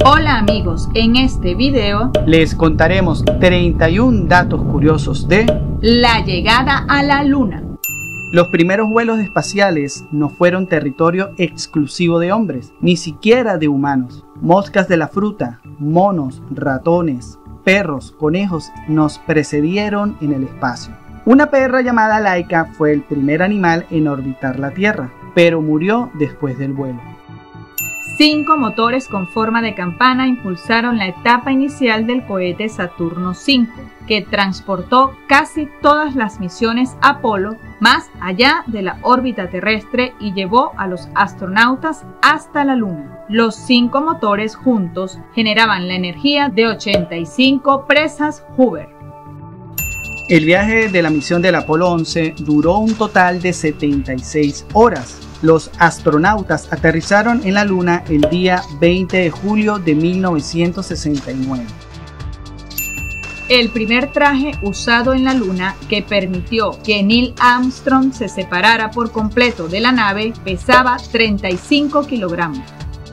Hola amigos, en este video les contaremos 31 datos curiosos de la llegada a la Luna. Los primeros vuelos espaciales no fueron territorio exclusivo de hombres, ni siquiera de humanos. Moscas de la fruta, monos, ratones, perros, conejos nos precedieron en el espacio. Una perra llamada Laika fue el primer animal en orbitar la Tierra, pero murió después del vuelo. 5 motores con forma de campana impulsaron la etapa inicial del cohete Saturno V, que transportó casi todas las misiones Apolo más allá de la órbita terrestre y llevó a los astronautas hasta la Luna. Los 5 motores juntos generaban la energía de 85 presas Hoover. El viaje de la misión del Apolo 11 duró un total de 76 horas. Los astronautas aterrizaron en la Luna el día 20 de julio de 1969. El primer traje usado en la Luna que permitió que Neil Armstrong se separara por completo de la nave pesaba 35 kilogramos.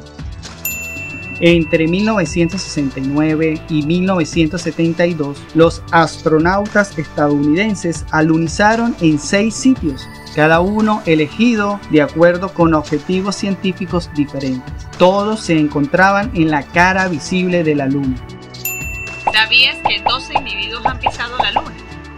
Entre 1969 y 1972, los astronautas estadounidenses alunizaron en 6 sitios, cada uno elegido de acuerdo con objetivos científicos diferentes. Todos se encontraban en la cara visible de la Luna. ¿Sabías que 12 individuos han pisado la Luna?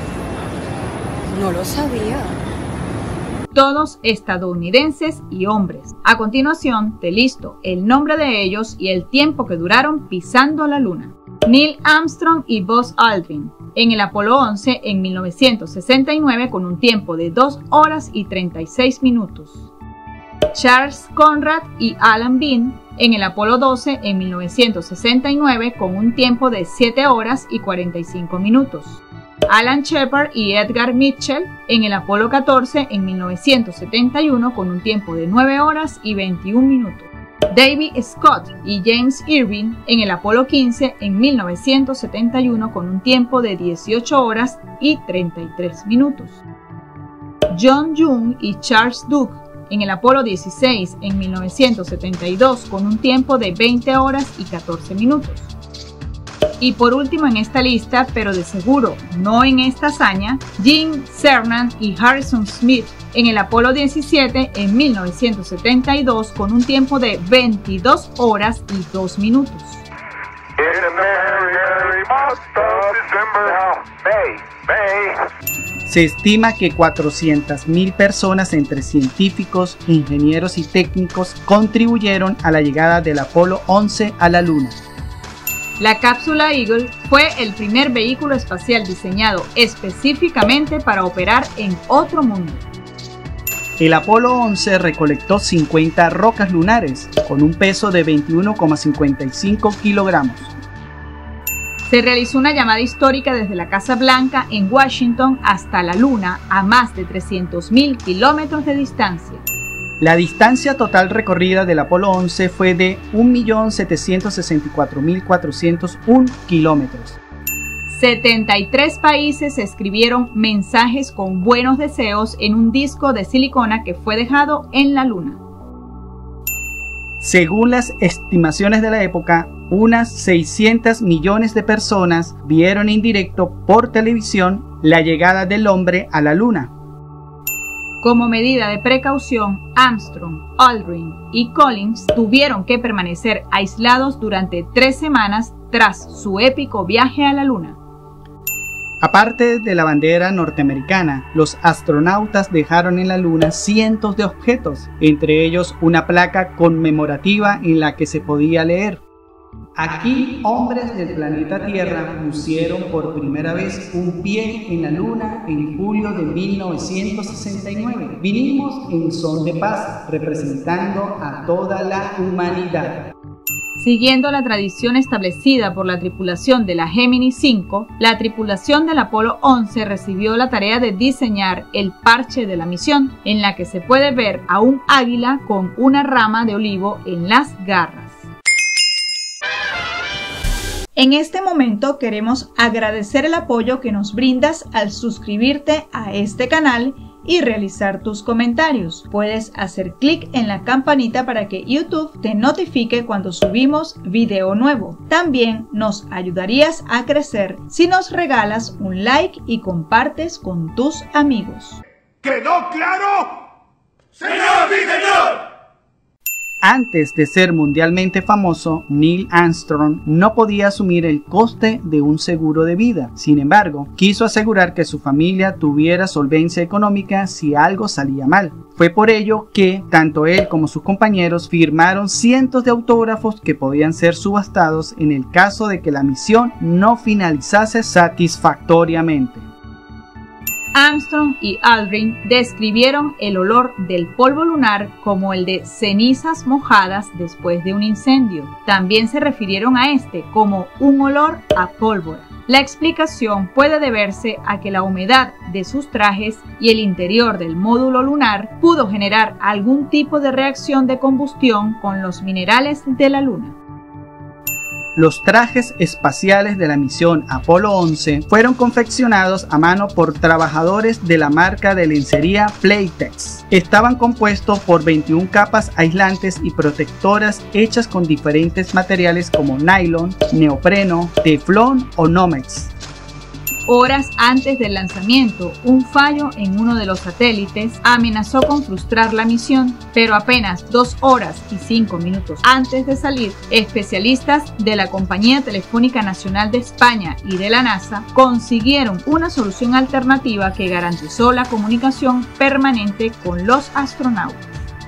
No lo sabía. Todos estadounidenses y hombres. A continuación te listo el nombre de ellos y el tiempo que duraron pisando la Luna. Neil Armstrong y Buzz Aldrin en el Apolo 11 en 1969 con un tiempo de 2 horas y 36 minutos. Charles Conrad y Alan Bean en el Apolo 12 en 1969 con un tiempo de 7 horas y 45 minutos. Alan Shepard y Edgar Mitchell en el Apolo 14 en 1971 con un tiempo de 9 horas y 21 minutos. David Scott y James Irving en el Apolo 15 en 1971 con un tiempo de 18 horas y 33 minutos. John Young y Charles Duke en el Apolo 16 en 1972 con un tiempo de 20 horas y 14 minutos. Y por último en esta lista, pero de seguro no en esta hazaña, Gene Cernan y Harrison Smith en el Apolo 17 en 1972 con un tiempo de 22 horas y 2 minutos. Se estima que 400.000 personas entre científicos, ingenieros y técnicos contribuyeron a la llegada del Apolo 11 a la Luna. La cápsula Eagle fue el primer vehículo espacial diseñado específicamente para operar en otro mundo. El Apolo 11 recolectó 50 rocas lunares con un peso de 21,55 kilogramos. Se realizó una llamada histórica desde la Casa Blanca en Washington hasta la Luna a más de 300.000 kilómetros de distancia. La distancia total recorrida del Apolo 11 fue de 1.764.401 kilómetros. 73 países escribieron mensajes con buenos deseos en un disco de silicona que fue dejado en la Luna. Según las estimaciones de la época, unas 600 millones de personas vieron en directo por televisión la llegada del hombre a la Luna. Como medida de precaución, Armstrong, Aldrin y Collins tuvieron que permanecer aislados durante 3 semanas tras su épico viaje a la Luna. Aparte de la bandera norteamericana, los astronautas dejaron en la Luna cientos de objetos, entre ellos una placa conmemorativa en la que se podía leer: aquí, hombres del planeta Tierra pusieron por primera vez un pie en la Luna en julio de 1969. Vinimos en son de paz, representando a toda la humanidad. Siguiendo la tradición establecida por la tripulación de la Gemini 5, la tripulación del Apolo 11 recibió la tarea de diseñar el parche de la misión, en la que se puede ver a un águila con una rama de olivo en las garras. En este momento queremos agradecer el apoyo que nos brindas al suscribirte a este canal y realizar tus comentarios. Puedes hacer clic en la campanita para que YouTube te notifique cuando subimos video nuevo. También nos ayudarías a crecer si nos regalas un like y compartes con tus amigos. ¿Quedó claro? ¡Señor, sí, señor! Antes de ser mundialmente famoso, Neil Armstrong no podía asumir el coste de un seguro de vida. Sin embargo, quiso asegurar que su familia tuviera solvencia económica si algo salía mal. Fue por ello que tanto él como sus compañeros firmaron cientos de autógrafos que podían ser subastados en el caso de que la misión no finalizase satisfactoriamente. Armstrong y Aldrin describieron el olor del polvo lunar como el de cenizas mojadas después de un incendio. También se refirieron a este como un olor a pólvora. La explicación puede deberse a que la humedad de sus trajes y el interior del módulo lunar pudo generar algún tipo de reacción de combustión con los minerales de la Luna. Los trajes espaciales de la misión Apolo 11 fueron confeccionados a mano por trabajadores de la marca de lencería Playtex. Estaban compuestos por 21 capas aislantes y protectoras hechas con diferentes materiales como nylon, neopreno, teflón o Nomex. Horas antes del lanzamiento, un fallo en uno de los satélites amenazó con frustrar la misión, pero apenas 2 horas y 5 minutos antes de salir, especialistas de la Compañía Telefónica Nacional de España y de la NASA consiguieron una solución alternativa que garantizó la comunicación permanente con los astronautas.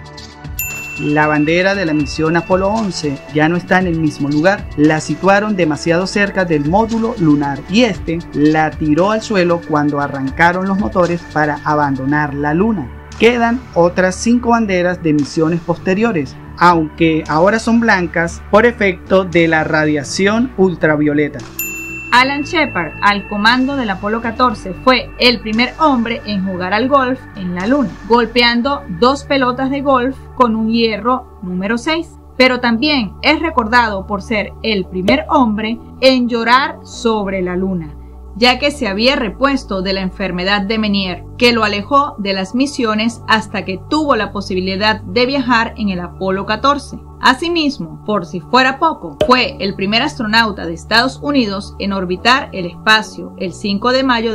La bandera de la misión Apolo 11 ya no está en el mismo lugar, la situaron demasiado cerca del módulo lunar y este la tiró al suelo cuando arrancaron los motores para abandonar la Luna. Quedan otras 5 banderas de misiones posteriores, aunque ahora son blancas por efecto de la radiación ultravioleta. Alan Shepard, al comando del Apolo 14, fue el primer hombre en jugar al golf en la Luna, golpeando 2 pelotas de golf con un hierro número 6. Pero también es recordado por ser el primer hombre en llorar sobre la Luna, ya que se había repuesto de la enfermedad de Meniere, que lo alejó de las misiones hasta que tuvo la posibilidad de viajar en el Apolo 14. Asimismo, por si fuera poco, fue el primer astronauta de Estados Unidos en orbitar el espacio el 5 de mayo de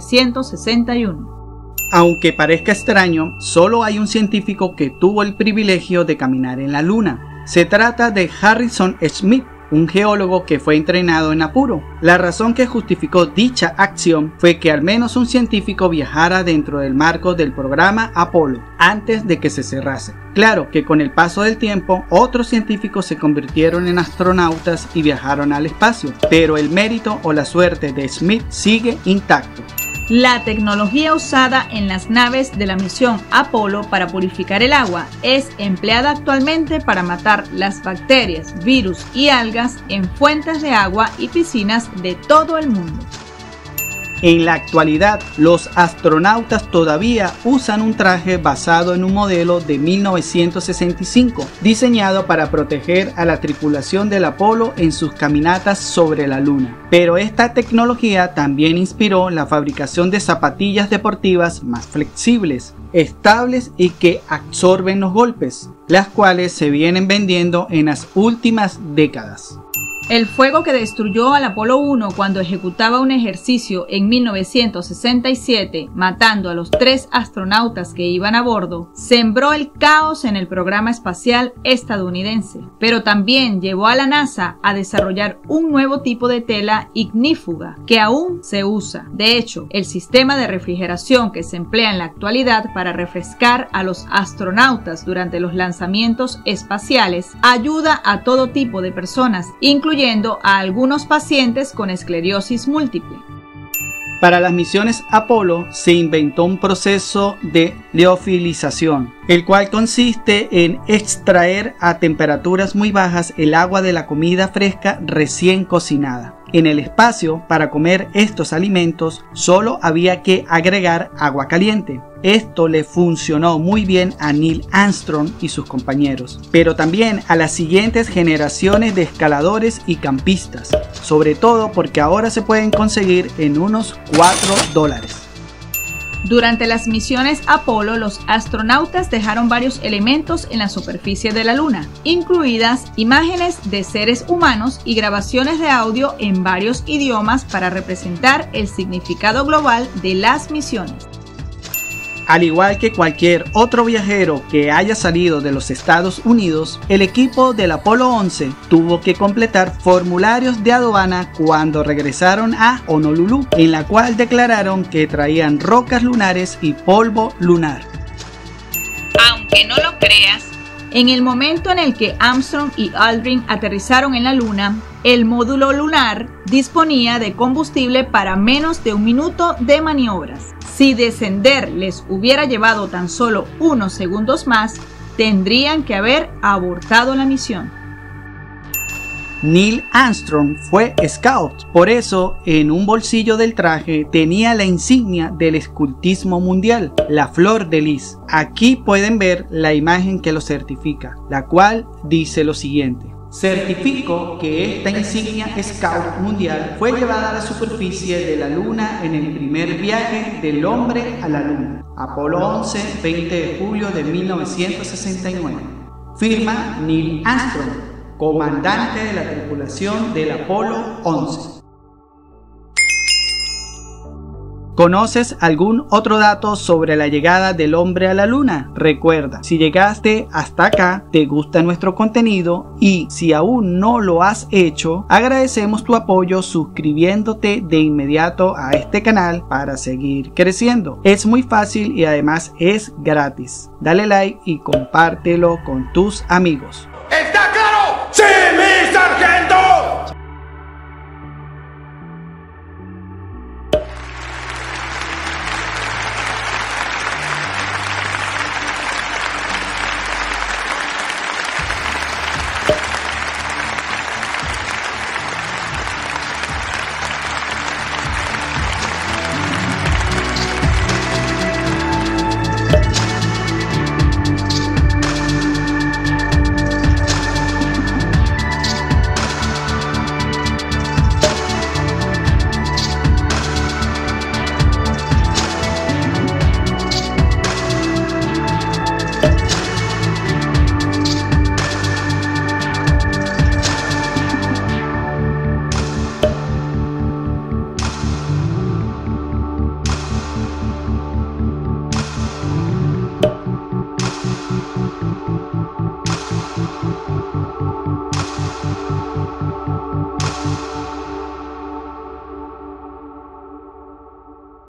1961. Aunque parezca extraño, solo hay un científico que tuvo el privilegio de caminar en la Luna. Se trata de Harrison Schmitt, un geólogo que fue entrenado en Apuro. La razón que justificó dicha acción fue que al menos un científico viajara dentro del marco del programa Apolo antes de que se cerrase. Claro que con el paso del tiempo, otros científicos se convirtieron en astronautas y viajaron al espacio, pero el mérito o la suerte de Schmitt sigue intacto. La tecnología usada en las naves de la misión Apolo para purificar el agua es empleada actualmente para matar las bacterias, virus y algas en fuentes de agua y piscinas de todo el mundo. En la actualidad, los astronautas todavía usan un traje basado en un modelo de 1965, diseñado para proteger a la tripulación del Apolo en sus caminatas sobre la Luna. Pero esta tecnología también inspiró la fabricación de zapatillas deportivas más flexibles, estables y que absorben los golpes, las cuales se vienen vendiendo en las últimas décadas. El fuego que destruyó al Apolo 1 cuando ejecutaba un ejercicio en 1967, matando a los 3 astronautas que iban a bordo, sembró el caos en el programa espacial estadounidense, pero también llevó a la NASA a desarrollar un nuevo tipo de tela ignífuga que aún se usa. De hecho, el sistema de refrigeración que se emplea en la actualidad para refrescar a los astronautas durante los lanzamientos espaciales ayuda a todo tipo de personas, incluyendo a algunos pacientes con esclerosis múltiple. Para las misiones Apolo se inventó un proceso de liofilización, el cual consiste en extraer a temperaturas muy bajas el agua de la comida fresca recién cocinada. En el espacio, para comer estos alimentos, solo había que agregar agua caliente. Esto le funcionó muy bien a Neil Armstrong y sus compañeros, pero también a las siguientes generaciones de escaladores y campistas, sobre todo porque ahora se pueden conseguir en unos $4. Durante las misiones Apolo, los astronautas dejaron varios elementos en la superficie de la Luna, incluidas imágenes de seres humanos y grabaciones de audio en varios idiomas para representar el significado global de las misiones. Al igual que cualquier otro viajero que haya salido de los Estados Unidos, el equipo del Apolo 11 tuvo que completar formularios de aduana cuando regresaron a Honolulu, en la cual declararon que traían rocas lunares y polvo lunar. Aunque no lo creas, en el momento en el que Armstrong y Aldrin aterrizaron en la Luna, el módulo lunar disponía de combustible para menos de un minuto de maniobras. Si descender les hubiera llevado tan solo unos segundos más, tendrían que haber abortado la misión. Neil Armstrong fue scout, por eso en un bolsillo del traje tenía la insignia del escultismo mundial, la flor de lis. Aquí pueden ver la imagen que lo certifica, la cual dice lo siguiente: certifico que esta insignia Scout mundial fue llevada a la superficie de la Luna en el primer viaje del hombre a la Luna, Apolo 11, 20 de julio de 1969. Firma Neil Armstrong, comandante de la tripulación del Apolo 11. ¿Conoces algún otro dato sobre la llegada del hombre a la Luna? Recuerda, si llegaste hasta acá, te gusta nuestro contenido y si aún no lo has hecho, agradecemos tu apoyo suscribiéndote de inmediato a este canal para seguir creciendo. Es muy fácil y además es gratis. Dale like y compártelo con tus amigos.